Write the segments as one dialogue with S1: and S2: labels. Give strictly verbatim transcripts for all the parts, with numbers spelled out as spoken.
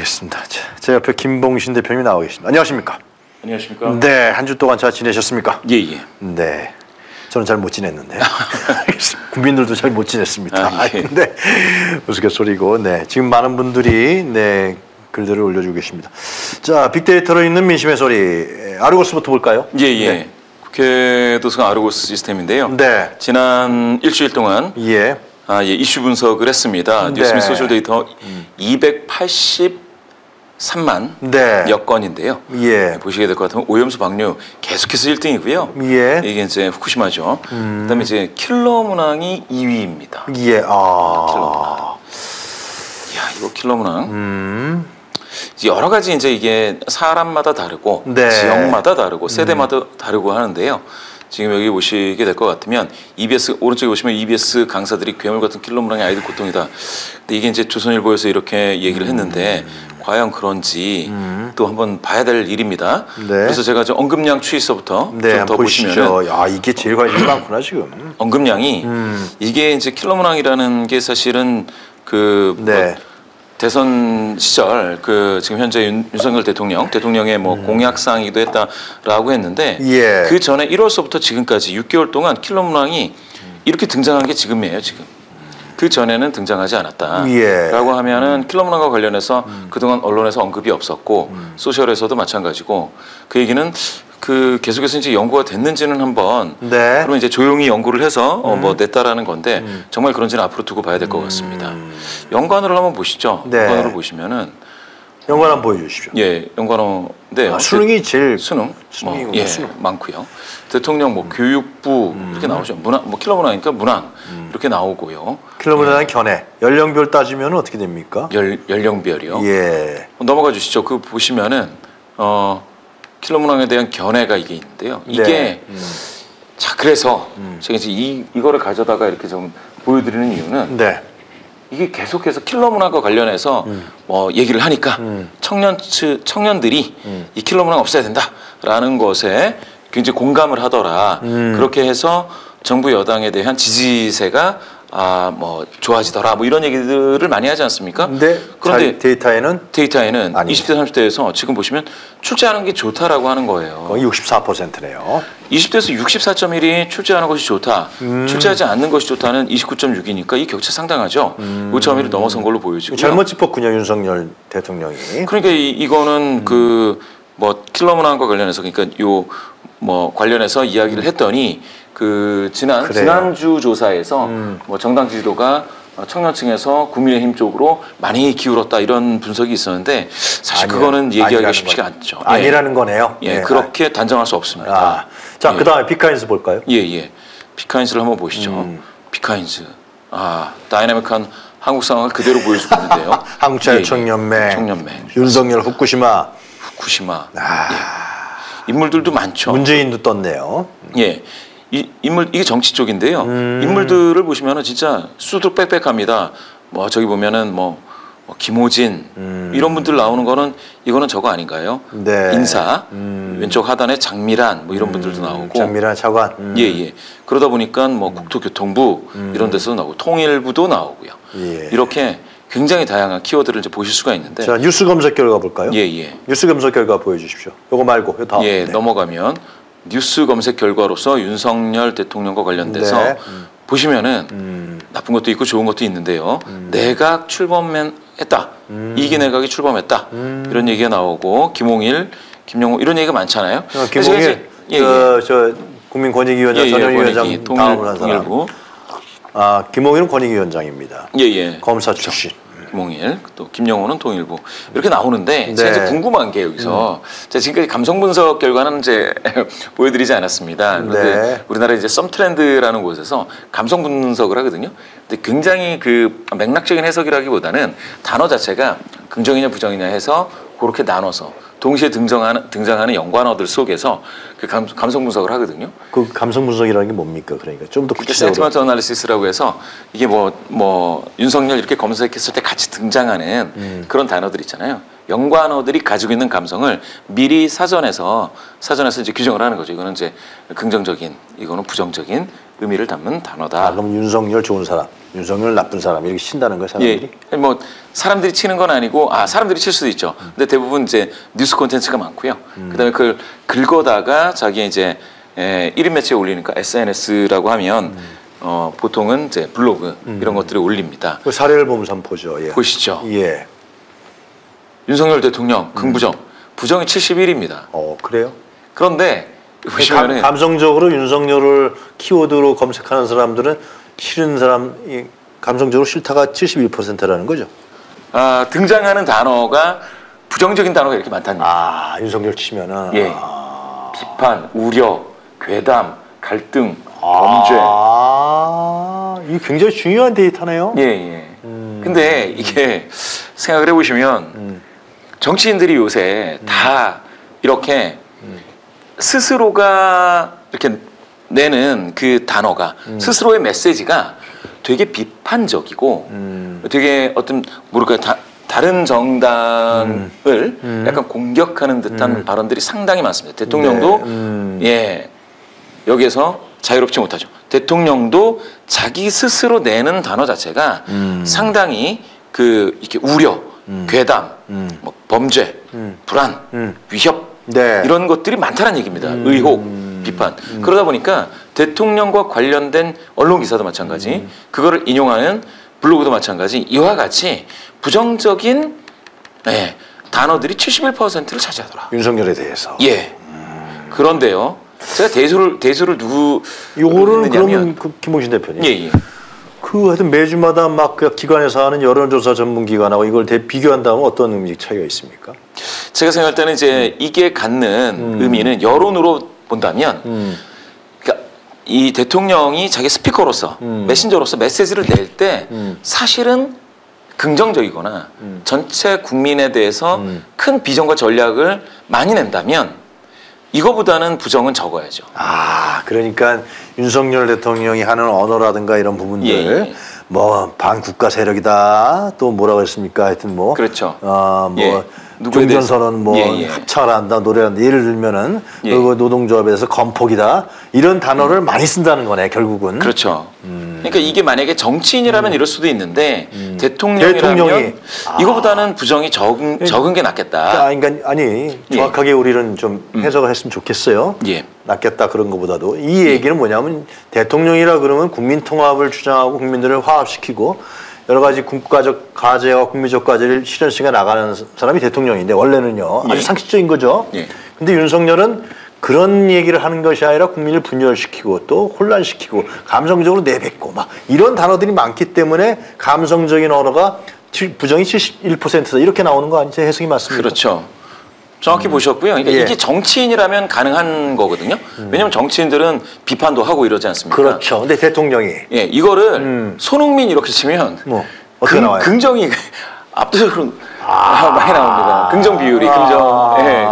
S1: 알겠습니다. 자, 제 옆에 김봉신 대표님이 나와 계십니다. 안녕하십니까?
S2: 안녕하십니까?
S1: 네, 한 주 동안 잘 지내셨습니까?
S2: 예, 예.
S1: 네. 저는 잘 못 지냈는데 국민들도 잘 못 지냈습니다.
S2: 아, 예.
S1: 네, 우스갯소리고, 네, 지금 많은 분들이 네 글들을 올려주고 계십니다. 자, 빅데이터로 있는 민심의 소리, 아르고스부터 볼까요?
S2: 예, 예.
S1: 네.
S2: 국회 도서관 아르고스 시스템인데요.
S1: 네.
S2: 지난 일주일 동안
S1: 예.
S2: 아, 예, 이슈 분석을 했습니다.
S1: 네.
S2: 뉴스 및 소셜 데이터
S1: 음.
S2: 이백팔십삼만
S1: 네.
S2: 여 건인데요.
S1: 예.
S2: 보시게 될 것 같으면 오염수 방류 계속해서 일 등이고요.
S1: 예.
S2: 이게 이제 후쿠시마죠.
S1: 음.
S2: 그다음에 이제 킬러 문항이 이 위입니다.
S1: 예. 아.
S2: 킬러 문항. 야, 이거 킬러 문항.
S1: 음.
S2: 여러 가지 이제 이게 사람마다 다르고
S1: 네.
S2: 지역마다 다르고 세대마다
S1: 음.
S2: 다르고 하는데요. 지금 여기 보시게 될 것 같으면 이비에스 오른쪽에 보시면 이비에스 강사들이 괴물 같은 킬러 문항이 아이들 고통이다. 근데 이게 이제 조선일보에서 이렇게 얘기를 했는데 음. 과연 그런지 음. 또 한번 봐야 될 일입니다.
S1: 네.
S2: 그래서 제가 저 언급량 추이서부터
S1: 네,
S2: 좀 더 보시면은
S1: 아, 이게 제일 관심이 많구나 지금.
S2: 언급량이
S1: 음.
S2: 이게 이제 킬러 문항이라는 게 사실은 그
S1: 네.
S2: 뭐 대선 시절 그 지금 현재 윤, 윤석열 대통령 대통령의 뭐 음. 공약사항이기도 했다라고 했는데
S1: 예.
S2: 그 전에 일월서부터 지금까지 육 개월 동안 킬러 문항이 음. 이렇게 등장한 게 지금이에요. 지금 그 전에는 등장하지 않았다라고
S1: 예.
S2: 하면은 킬러 문항과 관련해서 음. 그동안 언론에서 언급이 없었고
S1: 음.
S2: 소셜에서도 마찬가지고 그 얘기는 그 계속해서 이제 연구가 됐는지는 한번
S1: 네.
S2: 그러면 이제 조용히 연구를 해서 음. 어 뭐 냈다라는 건데
S1: 음.
S2: 정말 그런지는 앞으로 두고 봐야 될 것 같습니다.
S1: 음.
S2: 연관어를 한번 보시죠.
S1: 네.
S2: 연관어를 보시면은
S1: 연관 한번 보여주십시오.
S2: 예, 연관어. 네,
S1: 아, 수능이 제일
S2: 수능,
S1: 수능이
S2: 뭐, 예,
S1: 수능.
S2: 많고요. 대통령 뭐 음. 교육부
S1: 음.
S2: 이렇게 나오죠. 문화, 뭐 킬러 문항이니까 문항
S1: 음.
S2: 이렇게 나오고요.
S1: 킬러 문항 예. 견해 연령별 따지면 어떻게 됩니까?
S2: 열 연령별이요.
S1: 예.
S2: 넘어가 주시죠. 그 보시면은 어 킬러 문항에 대한 견해가 이게 있는데요. 이게
S1: 네. 음.
S2: 자 그래서
S1: 음.
S2: 제가 이제 이 이거를 가져다가 이렇게 좀 보여드리는 이유는.
S1: 네.
S2: 이게 계속해서 킬러 문항과 관련해서 음. 뭐 얘기를 하니까 음. 청년 청년들이 음. 이 킬러 문항 없애야 된다라는 것에 굉장히 공감을 하더라. 음. 그렇게 해서 정부 여당에 대한 지지세가 아 뭐 좋아지더라. 뭐 이런 얘기들을 많이 하지 않습니까?
S1: 근데
S2: 그런데
S1: 데이터에는
S2: 데이터에는
S1: 아니.
S2: 이십 대 삼십 대에서 지금 보시면 출제하는 게 좋다라고 하는 거예요.
S1: 거의 육십사 퍼센트네요.
S2: 이십 대에서 육십사 점 일이 출제하는 것이 좋다. 음. 출제하지 않는 것이 좋다는 이십구 점 육이니까 이 격차 상당하죠. 음. 오 점 일이 넘어선 걸로 보여지고요.
S1: 잘못 짚었군요, 윤석열 대통령이.
S2: 그러니까 이, 이거는 음. 그 뭐 킬러 문항과 관련해서 그러니까 요 뭐 관련해서 이야기를 했더니 그 지난 그래요. 지난주 조사에서 음. 뭐 정당 지지도가 청년층에서 국민의힘 쪽으로 많이 기울었다 이런 분석이 있었는데 사실 아니요. 그거는 얘기하기가 쉽지가 건. 않죠.
S1: 아니라는
S2: 예.
S1: 거네요.
S2: 예,
S1: 예.
S2: 그렇게 단정할 수 없습니다.
S1: 아. 자,
S2: 예.
S1: 그다음에 비카인스 볼까요?
S2: 예, 예. 비카인스를 한번 보시죠.
S1: 음.
S2: 비카인스. 아, 다이나믹한 한국 상황을 그대로 보여주고 있는데요.
S1: 한국자유청년맹,
S2: 예, 예. 청년맹,
S1: 윤석열 후쿠시마,
S2: 후쿠시마.
S1: 아.
S2: 예. 인물들도 많죠.
S1: 문재인도 떴네요.
S2: 예. 이 인물 이게 정치 쪽인데요.
S1: 음.
S2: 인물들을 보시면은 진짜 수두룩 빽빽합니다. 뭐 저기 보면은 뭐, 뭐 김호진 음. 이런 분들 나오는 거는 이거는 저거 아닌가요?
S1: 네.
S2: 인사
S1: 음.
S2: 왼쪽 하단에 장미란 뭐 이런 분들도 나오고
S1: 음. 장미란 차관. 음.
S2: 예예. 그러다 보니까 뭐 국토교통부
S1: 음.
S2: 이런 데서도 나오고 통일부도 나오고요.
S1: 예.
S2: 이렇게 굉장히 다양한 키워드를 이제 보실 수가 있는데.
S1: 자, 뉴스 검색 결과 볼까요?
S2: 예예.
S1: 뉴스 검색 결과 보여주십시오. 요거 말고 요 다음.
S2: 예,
S1: 네.
S2: 넘어가면 뉴스 검색 결과로서 윤석열 대통령과 관련돼서
S1: 네. 음.
S2: 보시면은
S1: 음.
S2: 나쁜 것도 있고 좋은 것도 있는데요. 음. 내각 출범했다. 음. 이기 내각이 출범했다. 음. 이런 얘기가 나오고 김홍일, 김영호 이런 얘기가 많잖아요.
S1: 어, 김홍일, 예, 저, 예. 저 국민권익위원장
S2: 예, 예,
S1: 전현위원장
S2: 권익위,
S1: 다음으로 한 사람.
S2: 통일부.
S1: 아, 김홍일은 권익위원장입니다.
S2: 예예.
S1: 검사 출신.
S2: 김홍일, 또 김영호는 통일부 이렇게 나오는데
S1: 네.
S2: 제가 이제 궁금한 게 여기서 음. 제가 지금까지 감성 분석 결과는 이제 보여드리지 않았습니다. 그런데
S1: 네.
S2: 우리나라 이제 썸트렌드라는 곳에서 감성 분석을 하거든요. 근데 굉장히 그 맥락적인 해석이라기보다는 단어 자체가 긍정이냐 부정이냐 해서 그렇게 나눠서 동시에 등장하는, 등장하는 연관어들 속에서 그 감, 감성 분석을 하거든요.
S1: 그 감성 분석이라는 게 뭡니까? 그러니까 좀 더 구체적으로.
S2: 센티먼트 어널리시스라고 해서 이게 뭐, 뭐 윤석열 이렇게 검색했을 때 같이 등장하는 음. 그런 단어들 있잖아요. 연관어들이 가지고 있는 감성을 미리 사전에서 사전에서 이제 규정을 하는 거죠. 이거는 이제 긍정적인, 이거는 부정적인 의미를 담는 단어다.
S1: 아, 그럼 윤석열 좋은 사람, 윤석열 나쁜 사람 이렇게 친다는 거예요, 사람들이?
S2: 예, 뭐 사람들이 치는 건 아니고 아 사람들이 칠 수도 있죠. 근데 대부분 이제 뉴스 콘텐츠가 많고요.
S1: 음.
S2: 그다음에 그걸 긁어다가 자기 이제 에, 일 인 매체에 올리니까 에스엔에스라고 하면 음. 어, 보통은 이제 블로그 음. 이런 것들을 올립니다.
S1: 그 사례를 보면서 한번 보죠. 예.
S2: 보시죠.
S1: 예.
S2: 윤석열 대통령 긍부정 음. 부정이 칠십일입니다.
S1: 어 그래요?
S2: 그런데 보시면은
S1: 감, 감성적으로 윤석열을 키워드로 검색하는 사람들은 싫은 사람, 감성적으로 싫다가 칠십일 퍼센트라는 거죠.
S2: 아, 등장하는 단어가 부정적인 단어가 이렇게 많다는 거죠.
S1: 아, 윤석열 치면은.
S2: 예.
S1: 아.
S2: 비판, 우려, 괴담, 갈등, 범죄.
S1: 아, 이게 굉장히 중요한 데이터네요.
S2: 예, 예. 음. 근데 이게 생각을 해보시면 음. 정치인들이 요새 음. 다 이렇게 음. 스스로가 이렇게 내는 그 단어가 음. 스스로의 메시지가 되게 비판적이고 음. 되게 어떤 뭐랄까 다, 다른 정당을 음. 음. 약간 공격하는 듯한 음. 발언들이 상당히 많습니다. 대통령도 네. 음. 예 여기에서 자유롭지 못하죠. 대통령도 자기 스스로 내는 단어 자체가 음. 상당히 그 이렇게 우려, 음. 괴담, 음. 뭐 범죄, 음. 불안, 음. 위협 네. 이런 것들이 많다는 얘기입니다. 음. 의혹, 비판. 음. 그러다 보니까 대통령과 관련된 언론 기사도 마찬가지, 음. 그거를 인용하는 블로그도 마찬가지, 이와 같이 부정적인 네, 단어들이 칠십일 퍼센트를 차지하더라.
S1: 윤석열에 대해서.
S2: 예. 음. 그런데요, 제가 대수를 대수를 누구
S1: 요거는 그러면 그 김홍신 대표님.
S2: 예, 예.
S1: 그 하여튼 매주마다 막 그 기관에서 하는 여론조사 전문기관하고 이걸 대 비교한다면 어떤 의미 차이가 있습니까?
S2: 제가 생각할 때는 이제 음. 이게 갖는 음. 의미는 여론으로 본다면 음. 그러니까 이 대통령이 자기 스피커로서 음. 메신저로서 메시지를 낼 때 음. 사실은 긍정적이거나 음. 전체 국민에 대해서 음. 큰 비전과 전략을 많이 낸다면 이거보다는 부정은 적어야죠.
S1: 아, 그러니까 윤석열 대통령이 하는 언어라든가 이런 부분들, 예. 뭐 반국가 세력이다, 또 뭐라고 했습니까? 하여튼 뭐,
S2: 그렇죠.
S1: 어, 뭐 예. 종전선언 뭐 예, 예. 합창을 한다, 노래를 한다. 예를 들면은 예. 그 노동조합에서 건폭이다 이런 단어를 음. 많이 쓴다는 거네, 결국은.
S2: 그렇죠. 음. 그러니까 이게 만약에 정치인이라면 음. 이럴 수도 있는데 음. 대통령이라면 대통령이. 이거보다는 부정이 적은, 적은 게 낫겠다.
S1: 아니, 그러니까 아니 정확하게 예. 우리는 좀 해석을 했으면 좋겠어요.
S2: 예.
S1: 낫겠다 그런 것보다도 이 얘기는 예. 뭐냐면 대통령이라 그러면 국민 통합을 주장하고 국민들을 화합시키고 여러 가지 국가적 과제와 국민적 과제를 실현시켜 나가는 사람이 대통령인데 원래는요 아주 예. 상식적인 거죠. 예. 근데 윤석열은 그런 얘기를 하는 것이 아니라 국민을 분열시키고 또 혼란시키고 감성적으로 내뱉고 막 이런 단어들이 많기 때문에 감성적인 언어가 부정이 칠십일 퍼센트다 이렇게 나오는 거 아니죠? 해석이 맞습니까?
S2: 그렇죠. 정확히 음. 보셨고요. 그러니까
S1: 예.
S2: 이게 정치인이라면 가능한 거거든요. 음. 왜냐하면 정치인들은 비판도 하고 이러지 않습니까?
S1: 그렇죠. 근데 대통령이
S2: 예 이거를 음. 손흥민 이렇게 치면
S1: 뭐 어떻게
S2: 긍,
S1: 나와요?
S2: 긍정이 압도적으로 아. 많이 나옵니다. 긍정 비율이 아. 긍정. 예.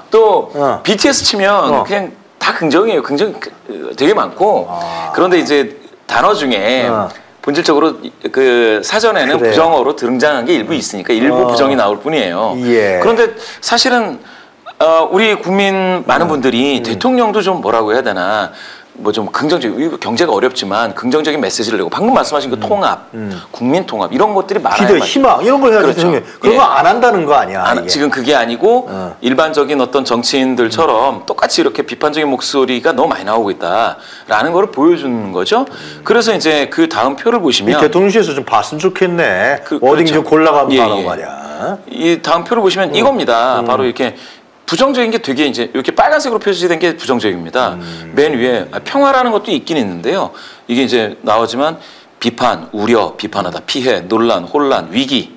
S2: 또 어. 비티에스 치면 어. 그냥 다 긍정이에요. 긍정 되게 많고 아. 그런데 이제 단어 중에 어. 본질적으로 그 사전에는 그래. 부정어로 등장한 게 일부 있으니까 일부 어. 부정이 나올 뿐이에요. 예. 그런데 사실은 어, 우리 국민 많은 분들이 음. 대통령도 좀 뭐라고 해야 되나 뭐 좀 긍정적인 경제가 어렵지만 긍정적인 메시지를 내고 방금 말씀하신 그 음. 통합, 음. 국민 통합 이런 것들이 많아요.
S1: 기대, 희망 이런 걸 해야지. 그렇죠. 그런 예. 거 안 한다는 거 아니야?
S2: 안, 지금 그게 아니고 어. 일반적인 어떤 정치인들처럼 음. 똑같이 이렇게 비판적인 목소리가 너무 많이 나오고 있다라는 걸 보여주는 거죠. 음. 그래서 이제 그 다음 표를 보시면
S1: 대통령실에서 좀 봤으면 좋겠네. 그, 어딘 좀 그렇죠. 골라가면
S2: 예,
S1: 가는
S2: 예.
S1: 말이야.
S2: 이 다음 표를 보시면 음. 이겁니다. 음. 바로 이렇게. 부정적인 게 되게 이제 이렇게 빨간색으로 표시된 게 부정적입니다. 음. 맨 위에 평화라는 것도 있긴 있는데요. 이게 이제 나오지만 비판, 우려, 비판하다, 피해, 논란, 혼란, 위기.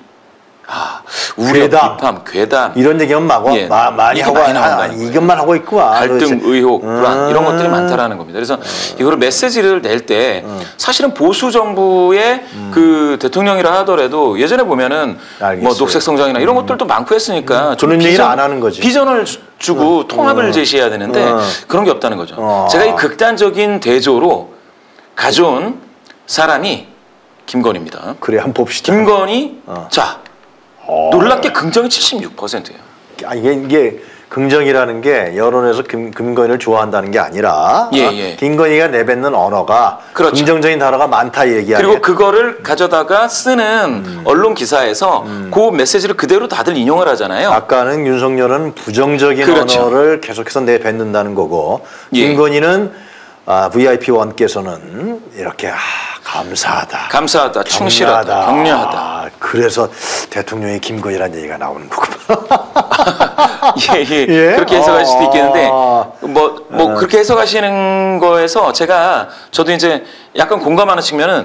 S2: 아, 우려, 괴담. 비판, 괴담.
S1: 이런 얘기만 막 예, 마, 많이 하고 많이 아, 이것만 하고 있고
S2: 갈등, 의혹, 불안 음. 이런 것들이 많다라는 겁니다. 그래서 음. 이거를 메시지를 낼 때 음. 사실은 보수 정부의 음. 그 대통령이라 하더라도 예전에 보면은 알겠어요. 뭐 녹색 성장이나 이런 음. 것들도 많고 했으니까
S1: 음. 그런 얘기를 안 하는 거지.
S2: 비전을 주고
S1: 음.
S2: 통합을
S1: 음.
S2: 제시해야 되는데
S1: 음.
S2: 그런 게 없다는 거죠.
S1: 어.
S2: 제가 이 극단적인 대조로 가져온 사람이 김건희입니다.
S1: 그래, 한번 봅시다.
S2: 김건희, 어. 자. 놀랍게 긍정이 칠십육 퍼센트예요.
S1: 아, 이게, 이게 긍정이라는 게 여론에서 금, 김건희를 좋아한다는 게 아니라
S2: 예, 예.
S1: 김건희가 내뱉는 언어가 그렇죠. 긍정적인 단어가 많다 얘기하는
S2: 그리고 그거를 가져다가 쓰는 음. 언론 기사에서 음. 그 메시지를 그대로 다들 인용을 하잖아요.
S1: 아까는 윤석열은 부정적인 그렇죠. 언어를 계속해서 내뱉는다는 거고 예. 김건희는 아, 브이아이피 원께서는 이렇게 아, 감사하다.
S2: 감사하다. 충실하다. 격려하다.
S1: 아, 그래서 대통령이 김건희라는 얘기가 나오는 거구나.
S2: 예, 예, 예. 그렇게 해석할 수도 있겠는데 뭐, 뭐 어. 그렇게 해석하시는 거에서 제가 저도 이제 약간 공감하는 측면은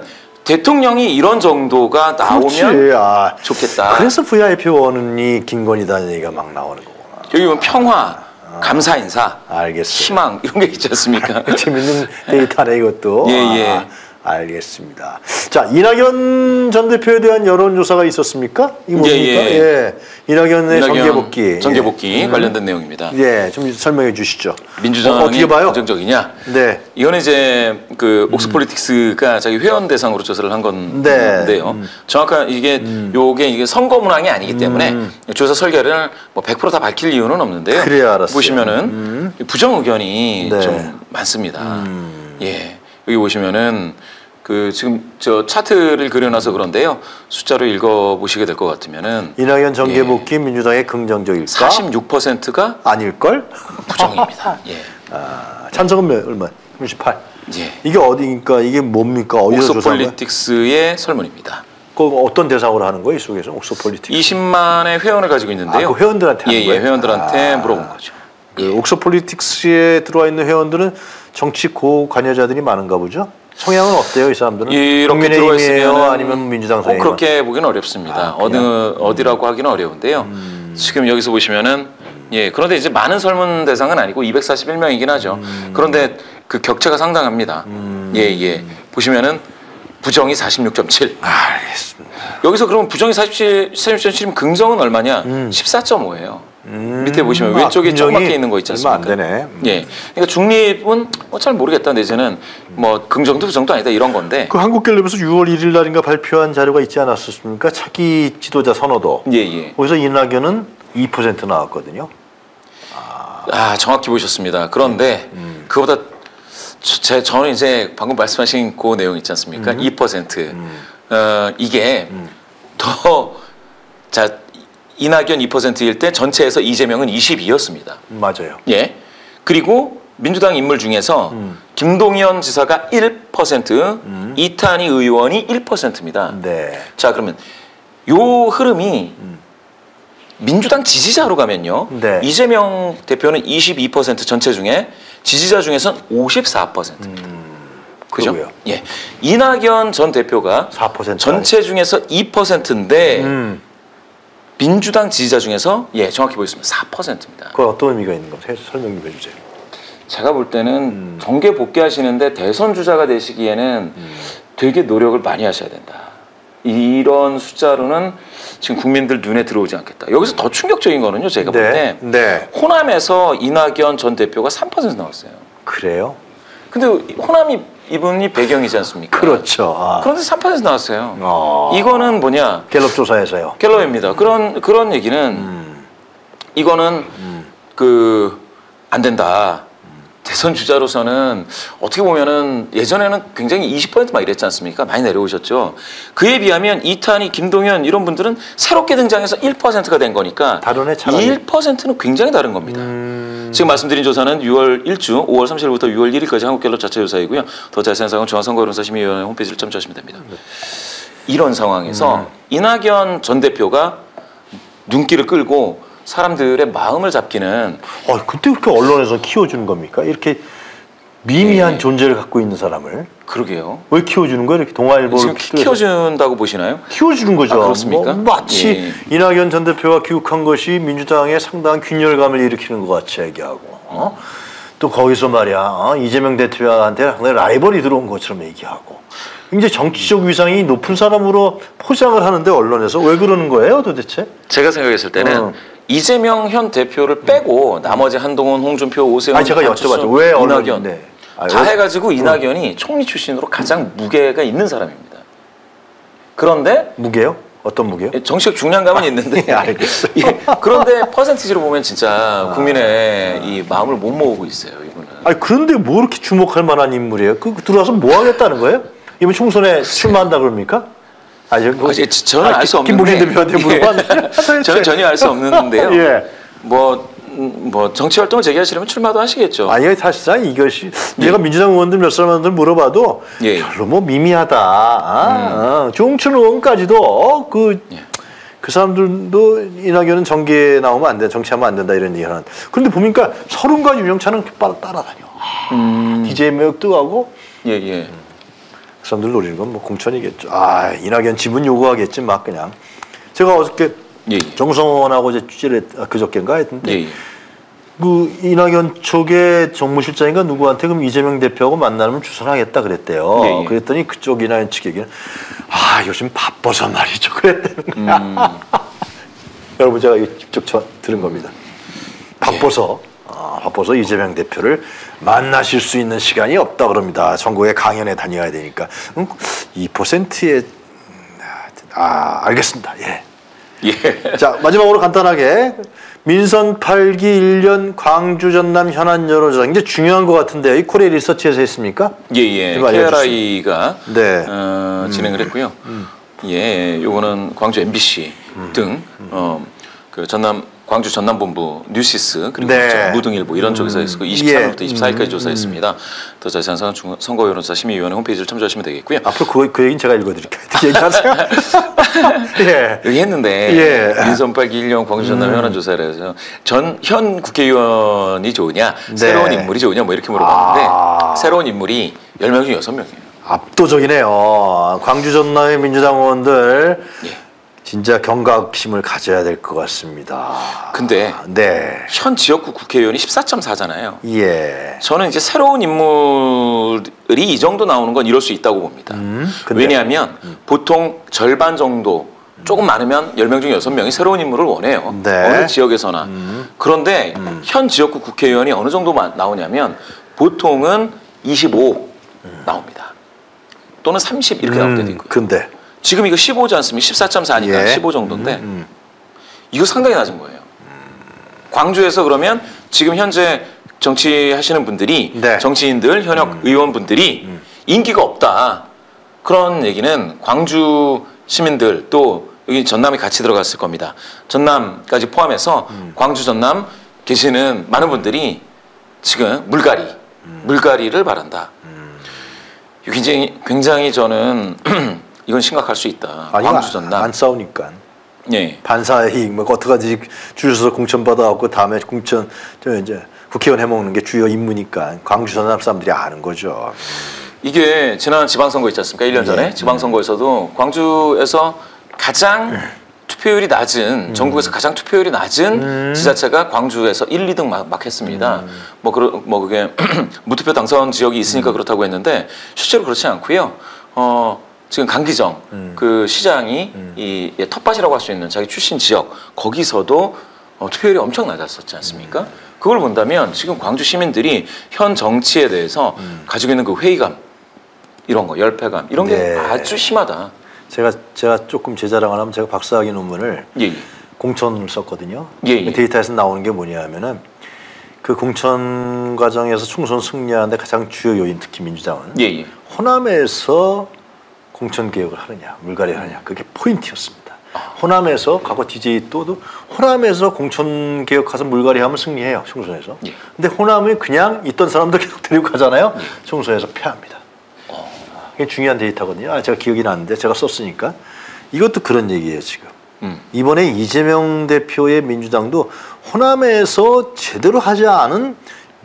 S2: 대통령이 이런 정도가 나오면
S1: 아,
S2: 좋겠다.
S1: 그래서 브이아이피 원이 김건희다는 얘기가 막 나오는 거구나.
S2: 여기 보면 평화, 아, 감사 인사,
S1: 알겠어요.
S2: 희망 이런 게 있지 않습니까?
S1: 재밌는 데이터네 이것도.
S2: 예, 예.
S1: 아, 알겠습니다. 자, 이낙연 전 대표에 대한 여론조사가 있었습니까? 이거 뭡니까?
S2: 예, 예.
S1: 예. 이낙연의
S2: 이낙연
S1: 정계복귀.
S2: 정계복귀
S1: 예.
S2: 관련된 내용입니다.
S1: 예, 좀 설명해 주시죠.
S2: 민주당이
S1: 어, 어떻게 봐요?
S2: 긍정적이냐?
S1: 네.
S2: 이거는 이제 그 옥스폴리틱스가 자기 회원 대상으로 조사를 한 건데요.
S1: 네. 음.
S2: 정확한 이게 음. 요게 이게 선거 문항이 아니기 때문에 음. 조사 설계를 뭐 백 퍼센트 다 밝힐 이유는 없는데요.
S1: 그래 알았어요.
S2: 보시면은
S1: 음.
S2: 부정 의견이
S1: 네.
S2: 좀 많습니다.
S1: 음.
S2: 예. 여기 보시면은 그 지금 저 차트를 그려놔서 그런데요. 숫자로 읽어보시게 될 것 같으면은
S1: 이낙연 정계복귀 예. 민주당의 긍정적일까?
S2: 사십육 퍼센트가
S1: 아닐걸?
S2: 부정입니다. 예.
S1: 아, 찬성은 몇, 얼마? 삼십팔.
S2: 예.
S1: 이게 어디니까 이게 뭡니까? 어디서 조사한 거야?
S2: 옥스폴리틱스의 설문입니다.
S1: 그 어떤 대상으로 하는 거예요? 이 속에서 옥스폴리틱스?
S2: 이십만의 회원을 가지고 있는데요.
S1: 아, 그 회원들한테 하는
S2: 예,
S1: 거예요?
S2: 예, 회원들한테
S1: 아,
S2: 물어본 거죠.
S1: 그
S2: 예.
S1: 옥스폴리틱스에 들어와 있는 회원들은 정치 고관여자들이 많은가 보죠? 성향은 어때요, 이 사람들은?
S2: 이렇게 들어와 있으면
S1: 아니면 민주당 성향?
S2: 그렇게 보기는 어렵습니다.
S1: 아,
S2: 어느 어디라고 하기는 어려운데요.
S1: 음.
S2: 지금 여기서 보시면은 예 그런데 이제 많은 설문 대상은 아니고 이백사십일 명이긴 하죠.
S1: 음.
S2: 그런데 그 격차가 상당합니다.
S1: 음.
S2: 예 예. 보시면은 부정이 사십육 점 칠.
S1: 알겠습니다.
S2: 여기서 그러면 부정이 사십칠, 사십육 점 칠이면 긍정은 얼마냐?
S1: 음.
S2: 십사 점 오예요.
S1: 음.
S2: 밑에 보시면 왼쪽에
S1: 아,
S2: 조그맣게 있는 거 있지 않습니까?
S1: 안 되네. 음.
S2: 예. 그러니까 중립은 뭐 잘 모르겠다. 내지는 뭐 긍정도 부정도 아니다 이런 건데.
S1: 그 한국갤럽에서 유월 일일 날인가 발표한 자료가 있지 않았었습니까? 차기 지도자 선호도.
S2: 예, 예.
S1: 거기서 이낙연은 이 퍼센트 나왔거든요.
S2: 아, 아 정확히 보셨습니다. 그런데 음. 그거보다 제 저는 이제 방금 말씀하신 그 내용 있지 않습니까? 음. 이 퍼센트. 음. 어, 이게 음. 더 자 이낙연 이 퍼센트일 때 전체에서 이재명은 이십이였습니다.
S1: 맞아요.
S2: 예. 그리고 민주당 인물 중에서 음. 김동연 지사가 일 퍼센트, 음. 이탄희 의원이 일 퍼센트입니다.
S1: 네.
S2: 자, 그러면 요 흐름이 음. 민주당 지지자로 가면요.
S1: 네.
S2: 이재명 대표는 이십이 퍼센트 전체 중에 지지자 중에선 오십사 퍼센트.
S1: 음.
S2: 그죠?
S1: 그러고요.
S2: 예. 이낙연 전 대표가
S1: 사 퍼센트
S2: 전체 중에서 이 퍼센트인데
S1: 음.
S2: 민주당 지지자 중에서 예 정확히 보겠습니다. 사 퍼센트입니다.
S1: 그건 어떤 의미가 있는 건가요? 설명 좀 해주세요.
S2: 제가 볼 때는
S1: 음.
S2: 정계 복귀하시는데 대선 주자가 되시기에는 음. 되게 노력을 많이 하셔야 된다. 이런 숫자로는 지금 국민들 눈에 들어오지 않겠다. 여기서 더 충격적인 거는요. 제가
S1: 네.
S2: 볼 때
S1: 네.
S2: 호남에서 이낙연 전 대표가 삼 퍼센트 나왔어요.
S1: 그래요?
S2: 근데 호남이 이분이 배경이지 않습니까?
S1: 그렇죠. 아.
S2: 그런데 삼 퍼센트 나왔어요.
S1: 아.
S2: 이거는 뭐냐?
S1: 갤럽 조사에서요.
S2: 갤럽입니다. 그런 그런 얘기는
S1: 음.
S2: 이거는
S1: 음.
S2: 그 안 된다. 대선 주자로서는 어떻게 보면은 예전에는 굉장히 이십 퍼센트 막 이랬지 않습니까? 많이 내려오셨죠. 그에 비하면 이탄희, 김동연 이런 분들은 새롭게 등장해서 일 퍼센트가 된 거니까
S1: 다르네, 차라리.
S2: 일 퍼센트는 굉장히 다른 겁니다.
S1: 음...
S2: 지금 말씀드린 조사는 유월 일주 오월 삼십일부터 유월 일일까지 한국갤럽 자체 조사이고요. 더 자세한 사항은 중앙선거여론조사심의위원회 홈페이지를 참조하시면 됩니다. 이런 상황에서 음... 이낙연 전 대표가 눈길을 끌고 사람들의 마음을 잡기는
S1: 어, 그때 그렇게 언론에서 키워주는 겁니까? 이렇게 미미한
S2: 네.
S1: 존재를 갖고 있는 사람을
S2: 그러게요.
S1: 왜 키워주는 거예요? 이렇게 동아일보를
S2: 지금 키워준다고 보시나요?
S1: 키워주는 거죠.
S2: 아, 그렇습니까?
S1: 뭐 마치
S2: 예.
S1: 이낙연 전 대표가 귀국한 것이 민주당에 상당한 균열감을 일으키는 것 같이 얘기하고 어? 또 거기서 말이야 어? 이재명 대표한테 상당히 라이벌이 들어온 것처럼 얘기하고 굉장히 정치적 위상이 높은 사람으로 포장을 하는데 언론에서 왜 그러는 거예요 도대체?
S2: 제가 생각했을 때는
S1: 어.
S2: 이재명 현 대표를 빼고 나머지 한동훈, 홍준표, 오세훈,
S1: 아니 제가 여쭤봤죠. 왜 언론
S2: 이낙연
S1: 네.
S2: 다 해가지고 이낙연이 총리 출신으로 가장 무게가 있는 사람입니다. 그런데
S1: 무게요? 어떤 무게요?
S2: 정치적 중량감은 있는데.
S1: 예, 알겠어요.
S2: 예, 그런데 퍼센티지로 보면 진짜 국민의 이 마음을 못 모으고 있어요, 이분은.
S1: 아니 그런데 뭐 이렇게 주목할 만한 인물이에요? 그 들어와서 뭐 하겠다는 거예요? 이번 총선에 출마한다 그럽니까? 아니, 뭐,
S2: 아, 저는 알 수 없는데.
S1: 김봉신 대표한테 물어봤는데.
S2: 예. 저는 전혀 알 수 없는데요.
S1: 예.
S2: 뭐, 뭐 정치 활동을 재개하시려면 출마도 하시겠죠.
S1: 아니 사실상 이것이
S2: 예.
S1: 내가 민주당 의원들 몇 사람들 물어봐도
S2: 예.
S1: 별로 뭐 미미하다. 아, 음. 조홍천 의원까지도 그.
S2: 예.
S1: 그 사람들도 이낙연은 정계에 나오면 안 돼, 정치하면 안 된다 이런 얘기를 하는. 그런데 보니까 서른과 윤영찬은 따라다녀. 음. 디제이 매력도 하고.
S2: 예, 예.
S1: 그 사람들 노리는 건 뭐 공천이겠죠. 아, 이낙연 지분 요구하겠지, 막 그냥. 제가 어저께 예, 예. 정성원하고 이제 취재를 했, 그저께인가 했는데, 예, 예. 그 이낙연 쪽에 정무실장인가 누구한테 그럼 이재명 대표하고 만나면 추선하겠다 그랬대요. 예, 예. 그랬더니 그쪽 이낙연 측 얘기는 아, 요즘 바빠서 말이죠. 그랬다는 거야. 음. 여러분, 제가 이거 직접 저, 들은 겁니다. 바빠서. 예. 아, 바빠서 이재명 대표를 만나실 수 있는 시간이 없다 그럽니다. 전국에 강연에 다녀야 되니까. 음, 이 퍼센트에 아 알겠습니다. 예.
S2: 예.
S1: 자 마지막으로 간단하게 민선 팔 기 일 년 광주 전남 현안 여론조사 굉장히 중요한 것 같은데요. 이 코리아 리서치에서 했습니까?
S2: 예예. 케이알아이가
S1: 네.
S2: 어, 진행을
S1: 음.
S2: 했고요.
S1: 음.
S2: 예, 요거는 광주 엠비씨 음. 등 어, 그 전남 광주 전남본부 뉴시스 그리고
S1: 네.
S2: 무등일보 이런 쪽에서 했고 이십삼 일부터
S1: 예.
S2: 이십사 일까지
S1: 음.
S2: 조사했습니다. 더 자세한 사항은 선거여론조사 심의위원회 홈페이지를 참조하시면 되겠고요.
S1: 앞으로 그, 그 얘기는 제가 읽어드릴게요. 얘기하세요. 예.
S2: 여기 했는데
S1: 예.
S2: 민선 팔 기 일 년 광주 전남 음. 현안 조사를 해서 전 현 국회의원이 좋으냐 네. 새로운 인물이 좋으냐 뭐 이렇게 물어봤는데 아. 새로운 인물이 열 명 중 여섯 명이에요.
S1: 압도적이네요. 광주 전남의 민주당 의원들
S2: 예.
S1: 진짜 경각심을 가져야 될 것 같습니다.
S2: 근데
S1: 네.
S2: 현 지역구 국회의원이 십사 점 사잖아요.
S1: 예.
S2: 저는 이제 새로운 인물이 이 정도 나오는 건 이럴 수 있다고 봅니다. 음, 왜냐하면 음. 보통 절반 정도 조금 많으면 열 명 중 여섯 명이 새로운 인물을 원해요.
S1: 네.
S2: 어느 지역에서나. 음. 그런데 음. 현 지역구 국회의원이 어느 정도 나오냐면 보통은 이십오 음. 나옵니다. 또는 삼십 이렇게 음, 나올 때도 있고요.
S1: 근데
S2: 지금 이거 십오지 않습니까? 십사 점 사니까 예. 십오 정도인데 음, 음. 이거 상당히 낮은 거예요. 광주에서 그러면 지금 현재 정치하시는 분들이 네. 정치인들, 현역 음. 의원분들이 음. 인기가 없다. 그런 얘기는 광주 시민들 또 여기 전남이 같이 들어갔을 겁니다. 전남까지 포함해서 음. 광주 전남 계시는 많은 분들이 지금 물갈이, 음. 물갈이를 바란다. 음. 굉장히, 굉장히 저는 이건 심각할 수 있다.
S1: 아니,
S2: 광주 전남.
S1: 안 싸우니까.
S2: 예.
S1: 반사이익 뭐 어떡하지 줄 서서 공천 받아갖고 다음에 공천 저 이제 국회의원 해먹는 게 주요 임무니까 광주 전남 사람들이 아는 거죠.
S2: 이게 지난 지방선거 있지 않습니까? 일 년 전에 예. 지방선거에서도 광주에서 가장 음. 투표율이 낮은 음. 전국에서 가장 투표율이 낮은 음. 지자체가 광주에서 일, 이 등 막, 막 했습니다. 음. 뭐, 그, 뭐 그게 무투표 당선 지역이 있으니까 음. 그렇다고 했는데 실제로 그렇지 않고요. 어, 지금 강기정 음. 그 시장이 음. 이 예, 텃밭이라고 할 수 있는 자기 출신 지역 거기서도 어, 투표율이 엄청 낮았었지 않습니까? 음. 그걸 본다면 지금 광주 시민들이 현 정치에 대해서 음. 가지고 있는 그 회의감 이런 거 열패감 이런 게 네. 아주 심하다.
S1: 제가 제가 조금 제 자랑을 하면 제가 박사학위 논문을
S2: 예, 예.
S1: 공천을 썼거든요.
S2: 예, 예.
S1: 데이터에서 나오는 게 뭐냐면은 그 공천 과정에서 총선 승리하는데 가장 주요 요인 특히 민주당은
S2: 예, 예.
S1: 호남에서 공천 개혁을 하느냐, 물갈이를 하느냐, 그게 포인트였습니다. 호남에서 과거 디제이 또도 호남에서 공천 개혁해서 물갈이하면 승리해요, 총선에서. 예. 근데 호남은 그냥 있던 사람들 계속 데리고 가잖아요. 예. 총선에서 패합니다. 어. 이게 중요한 데이터거든요. 아, 제가 기억이 나는데 제가 썼으니까 이것도 그런 얘기예요 지금. 음. 이번에 이재명 대표의 민주당도 호남에서 제대로 하지 않은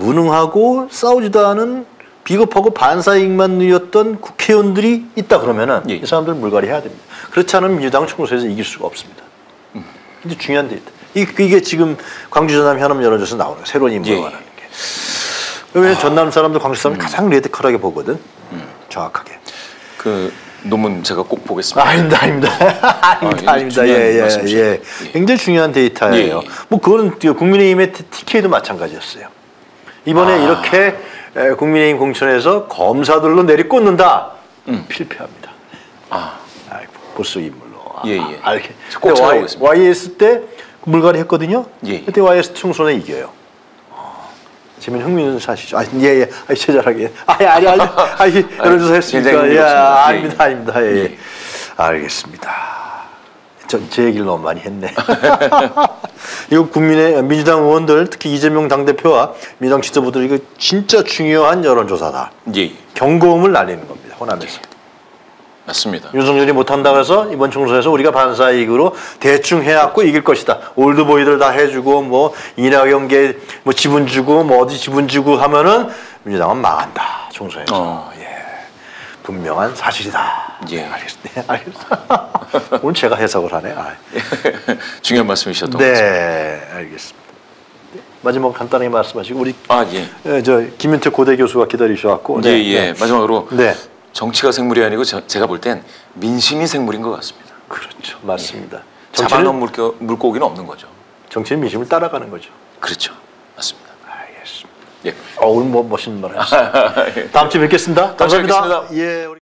S1: 무능하고 싸우지도 않은 비겁하고 반사이익만 누렸던 국회의원들이 있다 그러면은 예. 이 사람들 물갈이 해야 됩니다. 그렇지 않으면 민주당 총선에서 이길 수가 없습니다. 음. 근데 중요한 데이터. 이게 지금 광주 전남 현업 여론조사에서 나오는 거예요. 새로운 인물을
S2: 예.
S1: 말하는 게. 왜냐면 아. 전남 사람들 광주 사람들 음. 가장 레디컬하게 보거든. 음. 정확하게.
S2: 그 논문 제가 꼭 보겠습니다.
S1: 아, 아닙니다, 아닙니다. 아닙니다,
S2: 아,
S1: 아닙니다. 예, 예, 예, 예. 굉장히 중요한 데이터예요. 예. 뭐 그거는 국민의힘의 티케이도 마찬가지였어요. 이번에 아. 이렇게 국민의힘 공천에서 검사들로 내리꽂는다. 음. 필패합니다.
S2: 아,
S1: 아이고, 보수 인물로.
S2: 예, 예.
S1: 알게.
S2: 꼭 찾아보겠습니다.
S1: 와이에스 때 물갈이 했거든요.
S2: 예, 예.
S1: 그때 와이에스 총선에 이겨요. 재밌는 흥미있는 사실이죠. 아, 예, 예. 아, 제자하게. 아, 아니, 아니, 아니, 여론조사 했으니까. 예, 아닙니다, 아닙니다. 예, 예. 알겠습니다. 전 제 얘기를 너무 많이 했네. 이거 국민의 민주당 의원들, 특히 이재명 당대표와 민주당 지도부들 이거 진짜 중요한 여론조사다.
S2: 예.
S1: 경고음을 날리는 겁니다. 호남에서.
S2: 맞습니다.
S1: 윤석열이 못한다고 해서 이번 총선에서 우리가 반사이익으로 대충 해갖고 이길 것이다. 올드보이들 다 해주고 뭐 이낙연계 뭐 지분 주고 뭐 어디 지분 주고 하면은 민주당은 망한다. 총선에서.
S2: 어.
S1: 예. 분명한 사실이다.
S2: 예.
S1: 알겠습니다. 알겠습니다. 오늘 제가 해석을 하네. 아.
S2: 중요한 말씀이셨던
S1: 네,
S2: 것 같습니다.
S1: 알겠습니다. 마지막 간단하게 말씀하시고 우리
S2: 아 예.
S1: 예, 저 김윤태 고대 교수가 기다리셔갖고.
S2: 예, 예. 네. 마지막으로
S1: 네.
S2: 정치가 생물이 아니고 저, 제가 볼 땐 민심이 생물인 것 같습니다.
S1: 그렇죠, 맞습니다.
S2: 예. 잡아놓은 물고, 물고기는 없는 거죠.
S1: 정치는 민심을 따라가는 거죠.
S2: 그렇죠, 맞습니다.
S1: 알겠습니다.
S2: 예.
S1: 어, 오늘 뭐 멋있는 말 하셨어요. 다음 주에 뵙겠습니다.
S2: 다음 주에
S1: 감사합니다.
S2: 뵙겠습니다.
S1: 예. 우리